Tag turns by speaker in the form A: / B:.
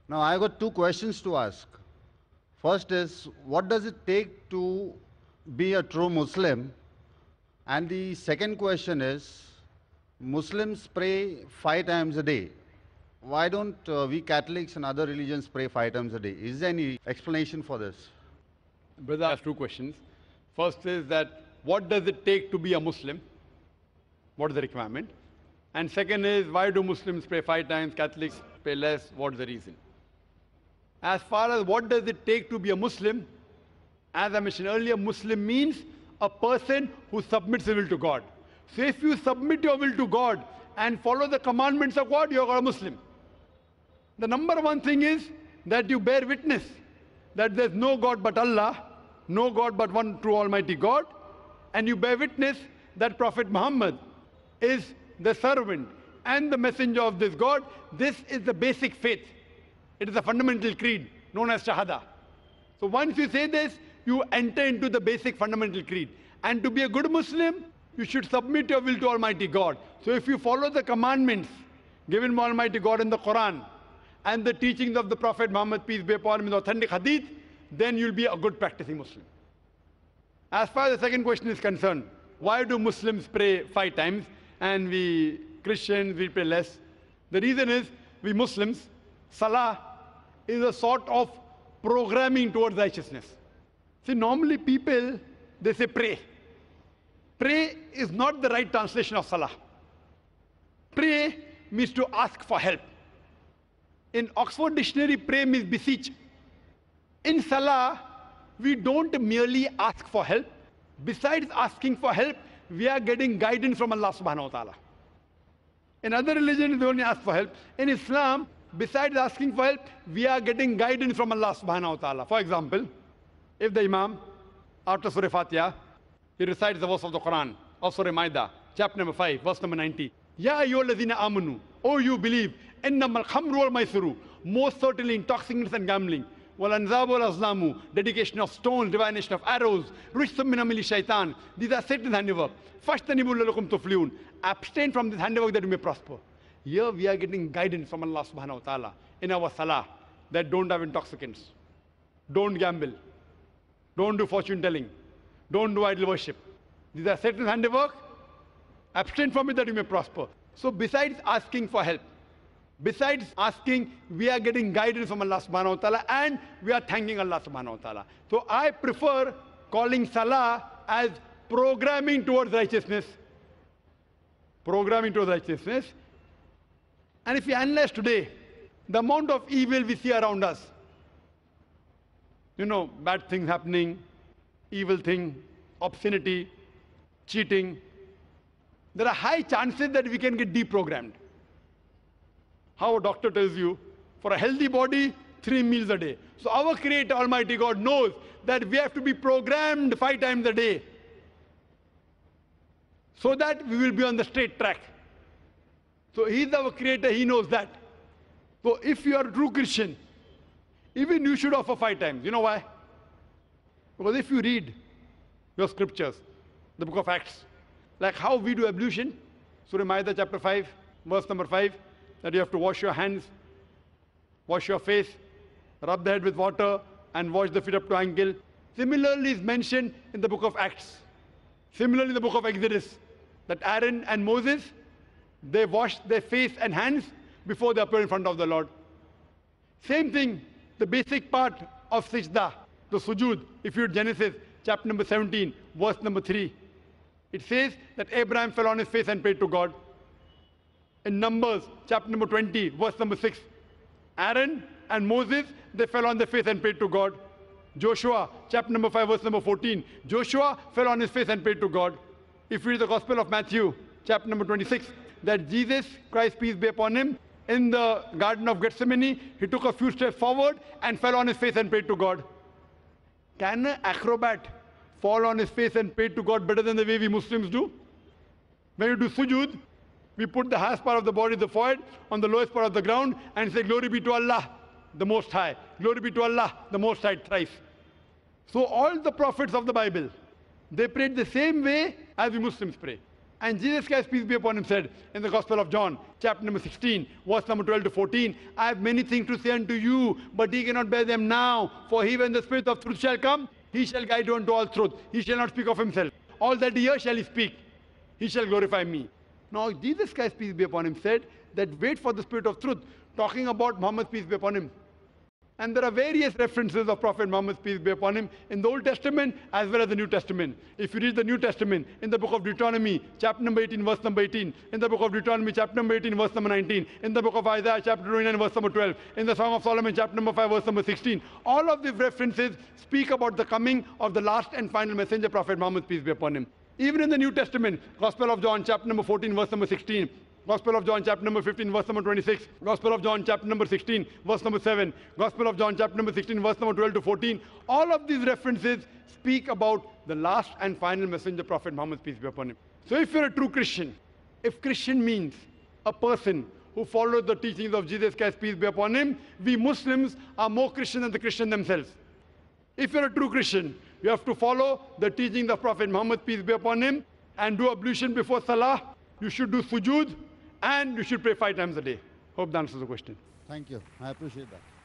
A: Now, I got two questions to ask. First is, what does it take to be a true Muslim? And the second question is, Muslims pray 5 times a day. Why don't we Catholics and other religions pray 5 times a day? Is there any explanation for this?
B: Brother asked two questions. First is that what does it take to be a Muslim? What is the requirement? And second is, why do Muslims pray 5 times, Catholics pray less? What is the reason? As far as what does it take to be a Muslim, as I mentioned earlier, Muslim means a person who submits his will to God. So if you submit your will to God and follow the commandments of God, you are a Muslim. The number one thing is that you bear witness that there is no God but Allah, no God but one true Almighty God, and you bear witness that Prophet Muhammad is the servant and the messenger of this God. This is the basic faith. It is a fundamental creed known as Shahada. So once you say this, you enter into the basic fundamental creed. And to be a good Muslim, you should submit your will to Almighty God. So if you follow the commandments given by Almighty God in the Quran and the teachings of the Prophet Muhammad, peace be upon him, in the authentic hadith, then you'll be a good practicing Muslim. As far as the second question is concerned, why do Muslims pray 5 times and we Christians, we pray less? The reason is, we Muslims, Salah is a sort of programming towards righteousness. See, normally people, they say pray. Pray is not the right translation of Salah. Pray means to ask for help. In Oxford Dictionary, pray means beseech. In Salah, we don't merely ask for help. Besides asking for help, we are getting guidance from Allah subhanahu wa ta'ala. In other religions, they only ask for help. In Islam, besides asking for help, we are getting guidance from Allah subhanahu wa ta'ala. For example, if the Imam, after Surah Fatiha, he recites the verse of the Quran, of Surah Maida, chapter number 5, verse number 90. Ya ayyuhalladhina amanu, oh you believe, innamal khamru wal maisuru, most certainly intoxicants and gambling, wal anzabu wal azlamu, dedication of stones, divination of arrows, rijsum min amali shaitan, these are Satan's handiwork. Fashtanibu lalakum tuflihun, abstain from this handiwork that you may prosper. Here we are getting guidance from Allah subhanahu wa ta'ala in our salah that don't have intoxicants, don't gamble, don't do fortune telling, don't do idol worship. These are Satan's handiwork. Abstain from it that you may prosper. So besides asking for help, besides asking, we are getting guidance from Allah subhanahu wa ta'ala and we are thanking Allah subhanahu wa ta'ala. So I prefer calling salah as programming towards righteousness. Programming towards righteousness. And if you analyze today, the amount of evil we see around us, you know, bad things happening, evil thing, obscenity, cheating, there are high chances that we can get deprogrammed. How a doctor tells you, for a healthy body, 3 meals a day. So our Creator, Almighty God, knows that we have to be programmed 5 times a day so that we will be on the straight track. So He's our Creator, He knows that. So if you are a true Christian, even you should offer 5 times. You know why? Because if you read your scriptures, the book of Acts, like how we do ablution, Surah Maida chapter 5, verse number 5, that you have to wash your hands, wash your face, rub the head with water, and wash the feet up to ankle. Similarly is mentioned in the book of Acts. Similarly in the book of Exodus, that Aaron and Moses, they washed their face and hands before they appear in front of the Lord. Same thing, the basic part of Sajda, the sujood, if you read Genesis chapter number 17, verse number 3. It says that Abraham fell on his face and prayed to God. In Numbers chapter number 20, verse number 6, Aaron and Moses, they fell on their face and prayed to God. Joshua chapter number 5, verse number 14, Joshua fell on his face and prayed to God. If you read the Gospel of Matthew chapter number 26, that Jesus Christ, peace be upon him, in the Garden of Gethsemane, he took a few steps forward and fell on his face and prayed to God. Can an acrobat fall on his face and pray to God better than the way we Muslims do? When you do sujood, we put the highest part of the body, the forehead, on the lowest part of the ground and say, glory be to Allah, the Most High. Glory be to Allah, the Most High, thrice. So all the prophets of the Bible, they prayed the same way as we Muslims pray. And Jesus Christ, peace be upon him, said in the Gospel of John, chapter number 16, verse number 12 to 14, I have many things to say unto you, but ye cannot bear them now. For he, when the Spirit of truth shall come, he shall guide you unto all truth. He shall not speak of himself. All that he hears shall he speak. He shall glorify me. Now, Jesus Christ, peace be upon him, said that wait for the Spirit of truth, talking about Muhammad, peace be upon him. And there are various references of Prophet Muhammad, peace be upon him, in the Old Testament as well as the New Testament. If you read the New Testament, in the book of Deuteronomy, chapter number 18, verse number 18, in the book of Deuteronomy, chapter number 18, verse number 19, in the book of Isaiah, chapter 29, verse number 12, in the Song of Solomon, chapter number 5, verse number 16, all of these references speak about the coming of the last and final messenger, Prophet Muhammad, peace be upon him. Even in the New Testament, Gospel of John, chapter number 14, verse number 16, Gospel of John, chapter number 15, verse number 26, Gospel of John, chapter number 16, verse number 7, Gospel of John, chapter number 16, verse number 12 to 14, all of these references speak about the last and final messenger, Prophet Muhammad, peace be upon him. So if you're a true Christian, if Christian means a person who follows the teachings of Jesus Christ, peace be upon him, we Muslims are more Christian than the Christian themselves. If you're a true Christian, you have to follow the teachings of Prophet Muhammad, peace be upon him, and do ablution before Salah. You should do sujood, and you should pray 5 times a day. Hope that answers the question.
A: Thank you. I appreciate that.